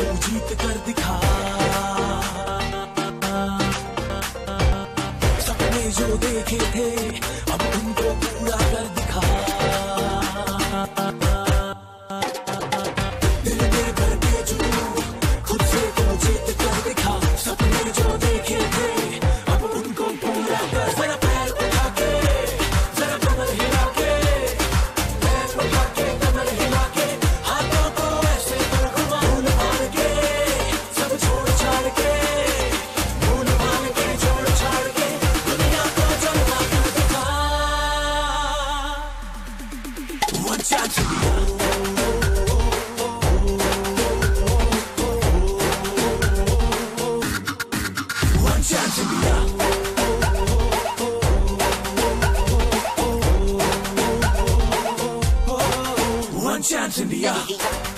तू जीत कर दिखा, सपने जो देखे थे अब उनको पूरा कर दिखा। दिल में भर के जुनून खुद से तू जीत कर दिखा, सपने जो देखे थे अब उनको पूरा कर। जरा पैर उठा के, जरा कमर हिला के, पैर उठा के कमर हिला के, हाथों को ऐसे कर घुमा, भूल भाल के सब छोड़ छाड़ के, भूल भाल के छोड़ छाड़ के दुनिया को जलवा कर दिखा। One chance to be one chance to be one chance in the